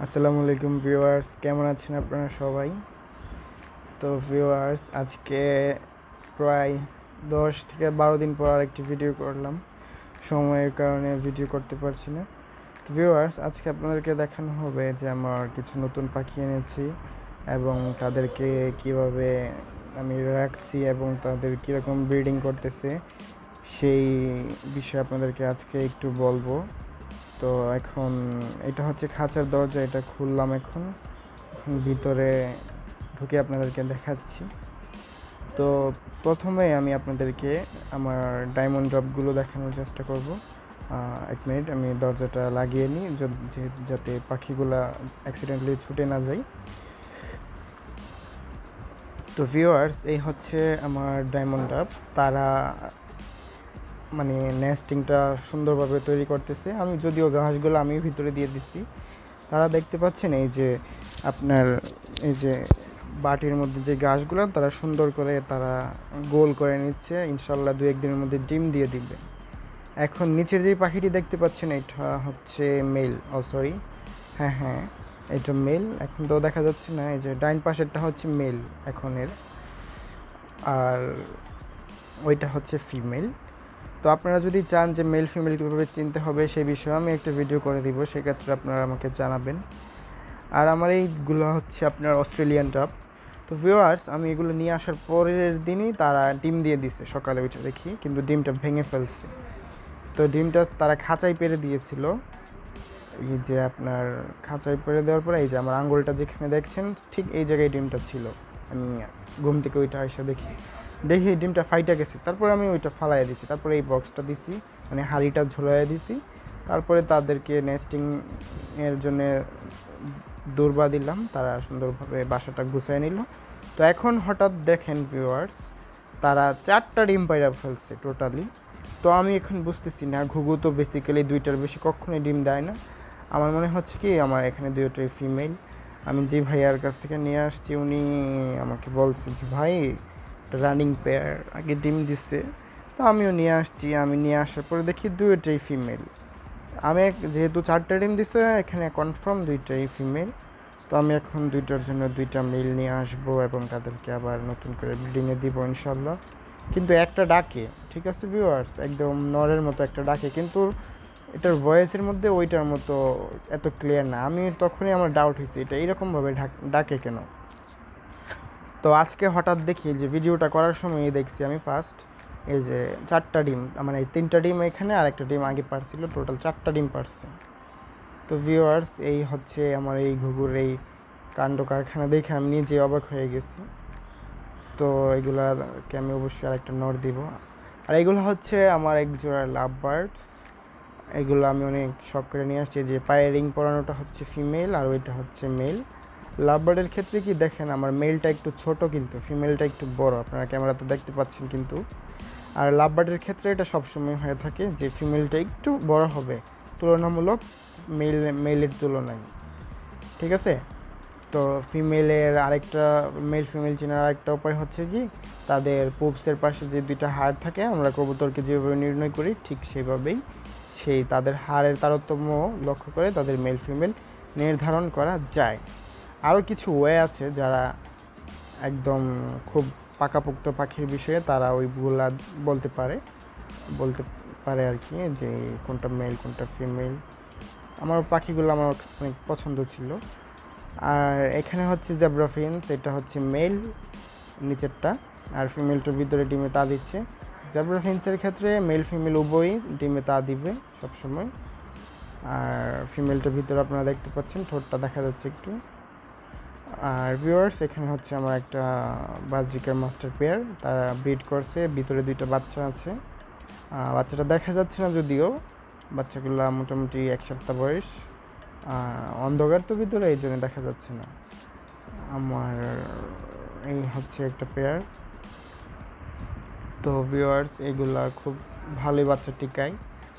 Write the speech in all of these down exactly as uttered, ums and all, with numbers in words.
আসসালামু আলাইকুম ভিউয়ার্স, কেমন আছেন আপনারা সবাই? তো ভিউয়ার্স, আজকে প্রায় দশ থেকে বারো দিন পর আরেকটি ভিডিও করলাম। সময়ের কারণে ভিডিও করতে পারছি না। ভিউয়ার্স, আজকে আপনাদেরকে দেখানো হবে যে আমার কিছু নতুন পাখি এনেছি এবং তাদেরকে কিভাবে আমি রাখছি এবং তাদের কীরকম ব্রিডিং করতেছে সেই বিষয়ে আপনাদেরকে আজকে একটু বলবো। তো এখন এটা হচ্ছে খাঁচার দরজা, এটা খুললাম। এখন এখন ভিতরে ঢুকে আপনাদেরকে দেখাচ্ছি। তো প্রথমে আমি আপনাদেরকে আমার ডায়মন্ড ড্রপগুলো দেখানোর চেষ্টা করব। এক মিনিট, আমি দরজাটা লাগিয়ে নিই যাতে পাখিগুলা অ্যাক্সিডেন্টলি ছুটে না যায়। তো ভিউয়ার্স, এই হচ্ছে আমার ডায়মন্ড ড্রপ। তারা মানে নেস্টিংটা সুন্দরভাবে তৈরি করতেছে। আমি যদিও ঘাসগুলো আমি ভিতরে দিয়ে দিচ্ছি। তারা দেখতে পাচ্ছেন এই যে আপনার এই যে বাটির মধ্যে যে ঘাসগুলো তারা সুন্দর করে তারা গোল করে নিচ্ছে। ইনশাল্লাহ দু একদিনের মধ্যে ডিম দিয়ে দিবে। এখন নিচের যে পাখিটি দেখতে পাচ্ছেন এটা হচ্ছে মেল। ও সরি, হ্যাঁ হ্যাঁ এটা মেল। এখন তো দেখা যাচ্ছে না, এই যে ডাইন পাশেরটা হচ্ছে মেল এখনের, আর ওইটা হচ্ছে ফিমেল। তো আপনারা যদি চান যে মেল ফিমেল কীভাবে চিনতে হবে সেই বিষয়ে আমি একটা ভিডিও করে দিব, সেক্ষেত্রে আপনারা আমাকে জানাবেন। আর আমার এইগুলো হচ্ছে আপনার অস্ট্রেলিয়ান ড্রপ। তো ভিউয়ার্স, আমি এগুলো নিয়ে আসার পরের দিনই তারা ডিম দিয়ে দিছে। সকালে উঠে দেখি কিন্তু ডিমটা ভেঙে ফেলছে। তো ডিমটা তারা খাঁচাই পেরে দিয়েছিল। এই যে আপনার খাঁচাই পেরে দেওয়ার পরে এই যে আমার আঙুলটা যেখানে দেখছেন ঠিক এই জায়গায় ডিমটা ছিল। আমি ঘুম থেকে ওইটা এসে দেখি দেখি ডিমটা ফাইটা গেছে। তারপরে আমি ওইটা ফালাই দিছি। তারপরে এই বক্সটা দিছি, মানে হাঁড়িটা ঝুলাইয়া দিছি। তারপরে তাদেরকে নেস্টিং এর জন্য দৌড়বা দিলাম। তারা সুন্দরভাবে বাসাটা গুছিয়ে নিল। তো এখন হঠাৎ দেখেন ভিউয়ার্স, তারা চারটা ডিম পাইরা ফেলছে টোটালি। তো আমি এখন বুঝতেছি না, ঘুঘু তো বেসিক্যালি দুইটার বেশি কখনোই ডিম দেয় না। আমার মনে হচ্ছে কি আমার এখানে দুইটাই ফিমেল। আমি যে ভাইয়ার কাছ থেকে নিয়ে আসছি উনি আমাকে বলছে যে ভাই রানিং পেয়ার আগে ডিম দিচ্ছে। তো আমিও নিয়ে আসছি। আমি নিয়ে আসার পরে দেখি দুইটাই ফিমেল। আমি যেহেতু চারটে ডিম দিচ্ছে এখানে কনফার্ম দুইটাই ফিমেল। তো আমি এখন দুইটার জন্য দুইটা মেল নিয়ে আসবো এবং তাদেরকে আবার নতুন করে ব্রিডিংয়ে দিব ইনশাল্লাহ। কিন্তু একটা ডাকে, ঠিক আছে ভিউয়ার্স, একদম নরের মতো একটা ডাকে, কিন্তু এটার ভয়েসের মধ্যে ওইটার মতো এত ক্লিয়ার না। আমি তখনই আমার ডাউট হয়েছে এটা এরকমভাবে ডাকে কেন। তো আজকে হঠাৎ দেখি যে ভিডিওটা করার সময় দেখছি আমি ফার্স্ট এই যে চারটা ডিম, মানে এই তিনটা ডিম এখানে আর একটা ডিম আগে পারছিল, টোটাল চারটা ডিম পারছে। তো ভিউয়ার্স, এই হচ্ছে আমার এই ঘুঘুর এই কাণ্ড কারখানা দেখে আমি নিজে অবাক হয়ে গেছি। তো এগুলাকে আমি অবশ্যই আরেকটা নর দিব। আর এগুলো হচ্ছে আমার এক জোড়া লাভ বার্ডস। এগুলো আমি অনেক শখ করে নিয়ে আসছি। যে পায়ে রিং পরানোটা হচ্ছে ফিমেল আর ওইটা হচ্ছে মেল। লাভ বার্ডের ক্ষেত্রে কি দেখেন আমার মেলটা একটু ছোট কিন্তু ফিমেলটা একটু বড়, আপনারা ক্যামেরাতে দেখতে পাচ্ছেন কিন্তু। আর লাভ বার্ডের ক্ষেত্রে এটা সবসময় হয়ে থাকে যে ফিমেলটা একটু বড় হবে তুলনামূলক মেল মেলের তুলনায়, ঠিক আছে। তো ফিমেলের আরেকটা মেল ফিমেল চেনার আরেকটা উপায় হচ্ছে কি তাদের পুপসের পাশে যে দুইটা হাড় থাকে, আমরা কবুতরকে যেভাবে নির্ণয় করি ঠিক সেভাবেই সেই তাদের হাড়ের তারতম্য লক্ষ্য করে তাদের মেল ফিমেল নির্ধারণ করা যায়। আরও কিছু ওয়ে আছে, যারা একদম খুব পাকাপোক্ত পাখির বিষয়ে তারা ওইগুলা বলতে পারে বলতে পারে আর কি, যে কোনটা মেল কোনটা ফিমেল। আমার পাখিগুলো আমার অনেক পছন্দ ছিল। আর এখানে হচ্ছে জেব্রা ফিন্স, এটা হচ্ছে মেল নিচেরটা, আর ফিমেলটার ভিতরে ডিমে তা দিচ্ছে। জেব্রা ফিন্সের ক্ষেত্রে মেল ফিমেল উভয়ই ডিমে তা দিবে সবসময়। আর ফিমেলটার ভিতরে আপনারা দেখতে পাচ্ছেন ঠোঁটটা দেখা যাচ্ছে একটু। আর ভিউয়ার্স, এখানে হচ্ছে আমার একটা বাজরিকার মাস্টার পেয়ার, তারা ব্রিড করছে, ভিতরে দুইটা বাচ্চা আছে। বাচ্চাটা দেখা যাচ্ছে না যদিও, বাচ্চাগুলো মোটামুটি এক সপ্তাহ বয়স। অন্ধকার তো ভিতরে এই জন্য দেখা যাচ্ছে না। আমার এই হচ্ছে একটা পেয়ার। তো ভিউয়ার্স, এইগুলা খুব ভালোই বাচ্চা টিকায়।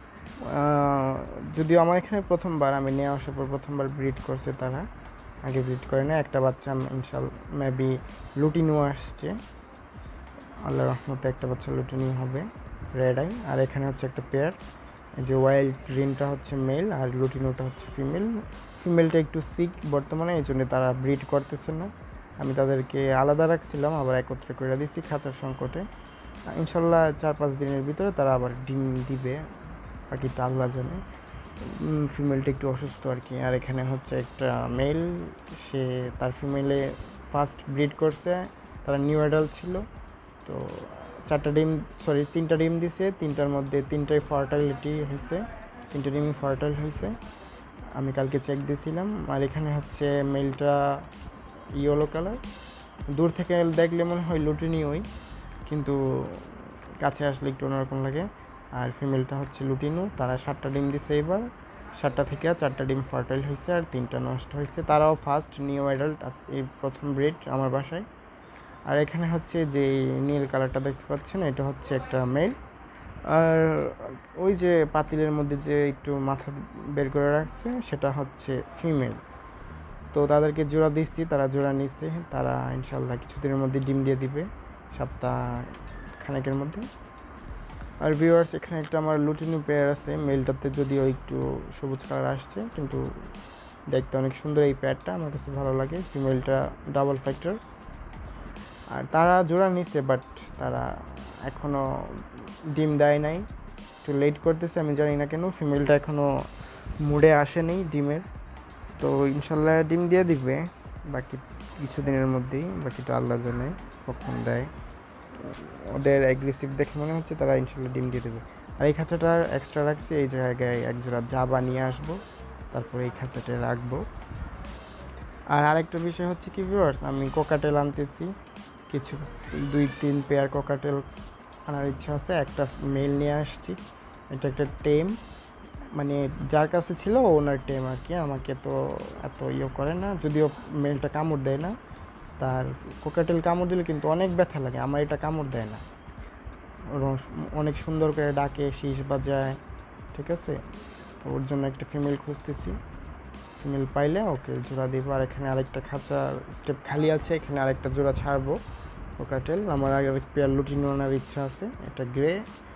যদিও আমার এখানে প্রথমবার আমি নিয়ে আসার পর প্রথমবার ব্রিড করছে তারা, আগে ব্রিড করে না। একটা বাচ্চা ইনশাল্লাহ মেবি লুটিনও আসছে, আল্লাহ রহমতে একটা বাচ্চা লুটিনি হবে রেড আই। আর এখানে হচ্ছে একটা পেয়ার, এই যে ওয়াইল্ড গ্রিনটা হচ্ছে মেল আর লুটিনোটা হচ্ছে ফিমেল। ফিমেলটা একটু সিক বর্তমানে, এই জন্য তারা ব্রিড করতেছে না। আমি তাদেরকে আলাদা রাখছিলাম, আবার একত্রে করে দিচ্ছি খাঁচার সংকটে। ইনশাল্লাহ চার পাঁচ দিনের ভিতরে তারা আবার ডিম দিবে, বাকিটা আল্লাহ জানে। ফিমেলটা একটু অসুস্থ আর কি। আর এখানে হচ্ছে একটা মেল, সে তার ফিমেলে ফার্স্ট ব্রিড করছে, তারা নিউ অ্যাডাল্ট ছিল। তো চারটা ডিম সরি তিনটা ডিম দিছে, তিনটার মধ্যে তিনটাই ফার্টাইলিটি হয়েছে, তিনটা ডিমই ফার্টাইল হয়েছে। আমি কালকে চেক দিয়েছিলাম। আর এখানে হচ্ছে মেলটা ইয়েলো কালার, দূর থেকে দেখলে মনে হয় লুটিনি ওই, কিন্তু কাছে আসলে একটু অন্যরকম লাগে। আর ফিমেলটা হচ্ছে লুটিনো। তারা সাতটা ডিম দিছে এবার, সাতটা থেকে চারটা ডিম ফার্টাইল হয়েছে আর তিনটা নষ্ট হয়েছে। তারাও ফার্স্ট নিউ অ্যাডাল্ট, এই প্রথম ব্রিড আমার বাসায়। আর এখানে হচ্ছে যে নীল কালারটা দেখতে পাচ্ছেন, এটা হচ্ছে একটা মেল। আর ওই যে পাতিলের মধ্যে যে একটু মাথা বের করে রাখছে, সেটা হচ্ছে ফিমেল। তো তাদেরকে জোড়া দিচ্ছি, তারা জোড়া নিচ্ছে। তারা ইনশাল্লাহ কিছুদিনের মধ্যে ডিম দিয়ে দিবে, সপ্তাহ খানেকের মধ্যে। আর ভিউয়ার্স, এখানে একটা আমার লুটিনো পেয়ার আছে, মেলটাতে যদিও একটু সবুজ কালার আসছে, কিন্তু দেখতে অনেক সুন্দর এই পেয়ারটা, আমার কাছে ভালো লাগে। ফিমেলটা ডাবল ফ্যাক্টর। আর তারা জোড়া নিচ্ছে, বাট তারা এখনও ডিম দেয় নাই, একটু লেট করতেছে, আমি জানি না কেন। ফিমেলটা এখনও মুডে আসেনি ডিমের, তো ইনশাল্লাহ ডিম দিয়ে দিবে বাকি কিছুদিনের মধ্যেই, বাকিটা আল্লাহ জানে কখন দেয়। ওদের অ্যাগ্রেসিভ দেখে মনে হচ্ছে তারা ইনশাল্লাহ ডিম দিয়ে দেবে। আর এই খাঁচাটা এক্সট্রা রাখছি, এই জায়গায় এক জোড়া জাবা নিয়ে আসবো, তারপরে এই খাঁচাটা রাখবো। আর আরেকটা বিষয় হচ্ছে কি ভিউয়ার্স, আমি কোকাটেল আনতেছি, কিছু দুই তিন পেয়ার কোকাটেল আনার ইচ্ছা আছে। একটা মেল নিয়ে আসছি, এটা একটা টেম, মানে যার কাছে ছিল ওনার টেম আর কি। আমাকে তো এত ইয়ে করে না, যদিও মেলটা কামড় দেয় না। তার কোকাটেল কামড় দিলে কিন্তু অনেক ব্যথা লাগে, আমার এটা কামড় দেয় না, অনেক সুন্দর করে ডাকে, শীষ বাজায়, ঠিক আছে। তো ওর জন্য একটা ফিমেল খুঁজতেছি, ফিমেল পাইলে ওকে জোড়া দিব। আর এখানে আরেকটা খাঁচা স্টেপ খালি আছে, এখানে আরেকটা জোড়া ছাড়বো কোকাটেল। আমার আগে পেয়ার লুটিনো আনার ইচ্ছা আছে, এটা গ্রে,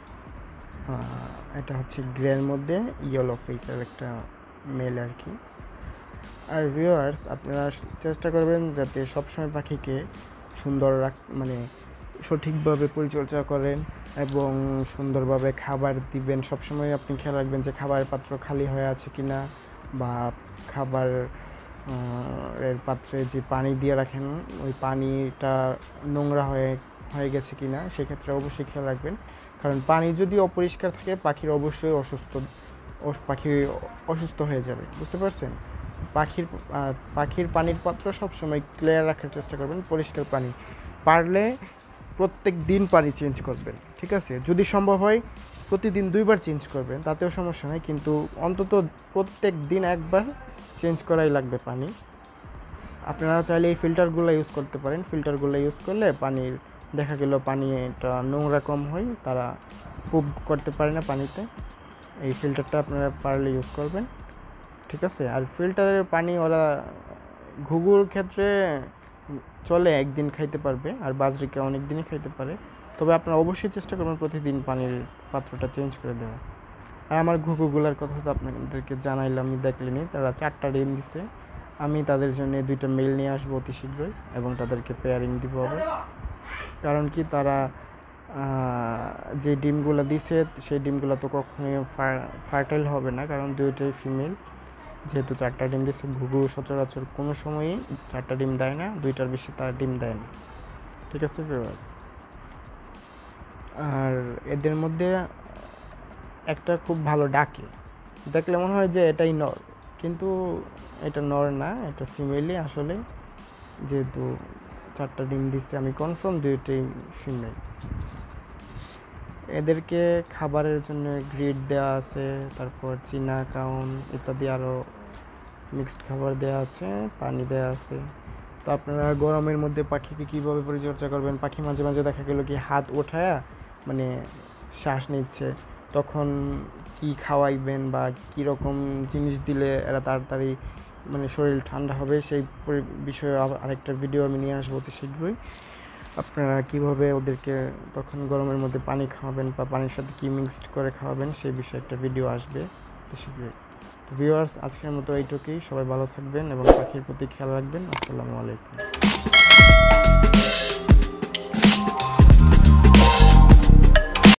এটা হচ্ছে গ্রের মধ্যে ইয়েলো ফেসের একটা মেল আর কি। আর ভিউয়ার্স, আপনারা চেষ্টা করবেন যাতে সবসময় পাখিকে সুন্দর রাখ, মানে সঠিকভাবে পরিচর্যা করেন এবং সুন্দরভাবে খাবার দিবেন। সবসময় আপনি খেয়াল রাখবেন যে খাবারের পাত্র খালি হয়ে আছে কি না, বা খাবার এর পাত্রে যে পানি দিয়ে রাখেন ওই পানিটা নোংরা হয়ে হয়ে গেছে কি না, সেক্ষেত্রে অবশ্যই খেয়াল রাখবেন। কারণ পানি যদি অপরিষ্কার থাকে, পাখির অবশ্যই অসুস্থ পাখি অসুস্থ হয়ে যাবে, বুঝতে পারছেন। পাখির পাখির পানির পাত্র সবসময় ক্লিয়ার রাখার চেষ্টা করবেন, পরিষ্কার পানি, পারলে প্রত্যেক দিন পানি চেঞ্জ করবেন, ঠিক আছে। যদি সম্ভব হয় প্রতিদিন দুইবার চেঞ্জ করবেন, তাতেও সমস্যা নেই, কিন্তু অন্তত প্রত্যেক দিন একবার চেঞ্জ করাই লাগবে পানি। আপনারা চাইলে এই ফিল্টারগুলো ইউজ করতে পারেন, ফিল্টারগুলো ইউজ করলে পানির দেখা গেল পানিটা নোংরা কম হয়, তারা পুপ করতে পারে না পানিতে। এই ফিল্টারটা আপনারা পারলে ইউজ করবেন, ঠিক আছে। আর ফিল্টারের পানি ওরা ঘুঘুর ক্ষেত্রে চলে, একদিন খাইতে পারবে, আর বাজরিকা অনেক দিনই খাইতে পারে। তবে আপনারা অবশ্যই চেষ্টা করবেন প্রতিদিন পানির পাত্রটা চেঞ্জ করে দেওয়া। আর আমার ঘুঘুগুলার কথা তো আপনাদেরকে জানাইলাম, আমি দেখলেনি, তারা চারটা ডিম দিছে। আমি তাদের জন্য দুইটা মেল নিয়ে আসবো অতি শীঘ্রই, এবং তাদেরকে পেয়ারিং দিব আবার। কারণ কি, তারা যে ডিমগুলো দিছে সেই ডিমগুলো তো কখনোই ফার্টাইল হবে না, কারণ দুইটাই ফিমেল। যেহেতু চারটা ডিম দিচ্ছে, ঘুঘু সচরাচর কোনো সময়ই চারটা ডিম দেয় না, দুইটার বেশি তার ডিম দেয় না, ঠিক আছে ভিউয়ার্স। আর এদের মধ্যে একটা খুব ভালো ডাকে, দেখলে মনে হয় যে এটাই নর, কিন্তু এটা নর না, এটা ফিমেলই আসলে। যেহেতু চারটা ডিম দিচ্ছে, আমি কনফার্ম দুইটাই ফিমেল। এদেরকে খাবারের জন্য গ্রিড দেওয়া আছে, তারপর চীনা কাউন ইত্যাদি আরও মিক্সড খাবার দেওয়া আছে, পানি দেওয়া আছে। তো আপনারা গরমের মধ্যে পাখিকে কীভাবে পরিচর্যা করবেন, পাখি মাঝে মাঝে দেখা গেলো কি হাত ওঠায়া মানে শ্বাস নিচ্ছে, তখন কি খাওয়াইবেন বা কীরকম জিনিস দিলে এরা তাড়াতাড়ি মানে শরীর ঠান্ডা হবে, সেই বিষয়ে আরেকটা ভিডিও আমি নিয়ে আসবো অতি শীঘ্রই। আপনারা কিভাবে ওদেরকে তখন গরমের মধ্যে পানি খাওয়াবেন বা পানির সাথে কি মিক্সড করে খাওয়াবেন সেই বিষয়ে একটা ভিডিও আসবে। তো শীঘ্রই। তো ভিউয়ার্স, আজকের মতো এইটুকুই। সবাই ভালো থাকবেন এবং পাখির প্রতি খেয়াল রাখবেন। আসসালামু আলাইকুম।